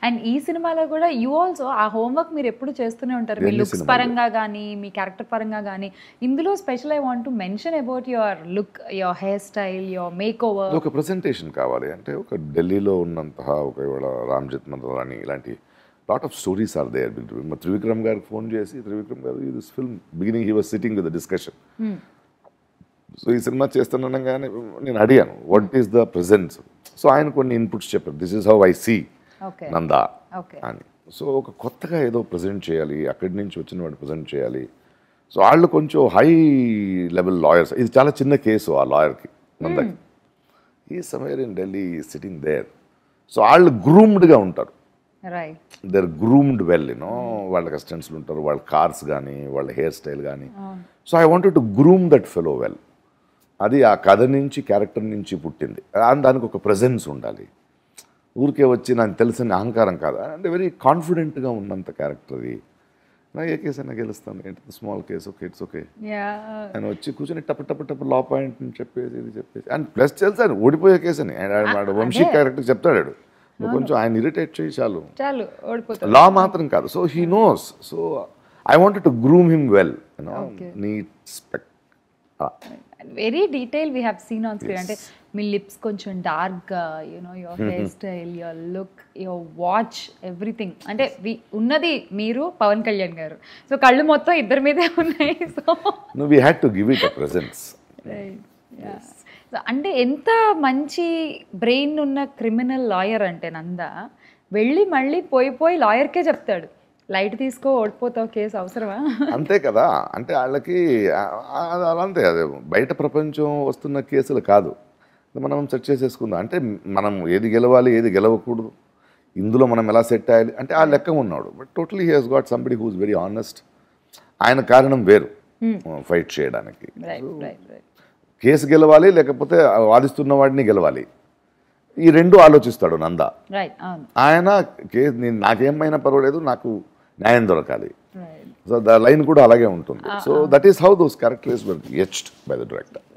And ఈ సినిమాలో కూడా యూ ఆల్సో ఆ హోంవర్క్ మీరు ఎప్పుడు చేస్తూనే ఉంటారు, మీ లుక్స్ పరంగా కానీ మీ క్యారెక్టర్ పరంగా కానీ. ఇందులో special I want to mention about your look, your hair style, your makeover. ఒక ప్రెజెంటేషన్ కావాలి అంటే ఒక ఢిల్లీలో ఉన్నంత ఒకవేళ రామ్ జెత్మలాని ఇలాంటి lot of stories are there. Trivikram గారికి ఫోన్ చేసి, త్రివిక్రమ్ గారు this film beginning he was sitting with the discussion. So ఈ సినిమా చేస్తున్నానగానే నేను అడిగాను what is the presence. So ఆయన కొన్ని ఇన్పుట్స్ చెప్పారు, this is how I see Nanda అని. సో ఒక కొత్తగా ఏదో ప్రజెంట్ చేయాలి, అక్కడి నుంచి వచ్చిన వాడిని ప్రజెంట్ చేయాలి. సో వాళ్ళు కొంచెం హై లెవెల్ లాయర్స్. ఇది చాలా చిన్న కేసు ఆ లాయర్కి, నందాకి. ఈ somewhere in Delhi sitting there. So వాళ్ళు గ్రూమ్డ్గా ఉంటారు, దర్ గ్రూమ్డ్ వెల్, యూనో. వాళ్ళకి అసిస్టెంట్స్లు ఉంటారు, వాళ్ళ కార్స్ కానీ వాళ్ళ హెయిర్ స్టైల్ కానీ. So I wanted to groom that fellow well. అది ఆ కథ నుంచి, క్యారెక్టర్ నుంచి పుట్టింది. దానికి ఒక ప్రెజెన్స్ ఉండాలి. ఊరికే వచ్చి నాకు తెలిసిన అహంకారం కాదు, అంటే వెరీ కాన్ఫిడెంట్గా ఉన్నంత క్యారెక్టర్ అది. నాకు ఏ కేసు అయినా గెలుస్తాను, ఏంటి small case, okay it's okay ఆయన వచ్చి కూర్చొని టప్పు లా పాయింట్ అని చెప్పేసి ఇది చెప్పేసి. అండ్ ప్లస్ తెలుసు ఆయన ఓడిపోయే కేసు అని. ఆయన వంశీ క్యారెక్టర్ చెప్తాడు, నువ్వు కొంచెం ఆయన ఇరిటేట్ చేయి చాలు, లా మాత్రం కాదు. So he knows. So I wanted to groom him well, you know, neat spec. Very detail we have seen on screen. అంటే మీ లిప్స్ కొంచెం డార్క్గా, you know, your hair style, your look, your watch, everything. అంటే ఉన్నది మీరు, పవన్ కళ్యాణ్ గారు. సో కళ్ళు మొత్తం ఇద్దరి మీదే ఉన్నాయి. So we had to give it a presence. అంటే ఎంత మంచి బ్రెయిన్ ఉన్న క్రిమినల్ లాయర్ అంటే నందా వెళ్ళి మళ్ళీ పోయి లాయర్కే చెప్తాడు, లైట్ తీసుకో ఓడిపోతావు, కేసు అవసరమా? అంతే కదా. అంటే వాళ్ళకి అంతే, అదే బయట ప్రపంచం వస్తున్న కేసులు కాదు, మనం సెట్ చేసేసుకుందాం. అంటే మనం ఏది గెలవాలి, ఏది గెలవకూడదు, ఇందులో మనం ఎలా సెట్ అయ్యాలి అంటే ఆ లెక్క ఉన్నాడు. But totally he has got somebody who is very honest. ఆయన కారణం వేరు ఫైట్ చేయడానికి. కేసు గెలవాలి, లేకపోతే వాదిస్తున్న వాడిని గెలవాలి, ఈ రెండు ఆలోచిస్తాడు నందా. ఆయన కేసు నాకేమైనా పర్వాలేదు, నాకు న్యాయం దొరకాలి. సో ద లైన్ కూడా అలాగే ఉంటుంది. So that is how those characters were etched by the director.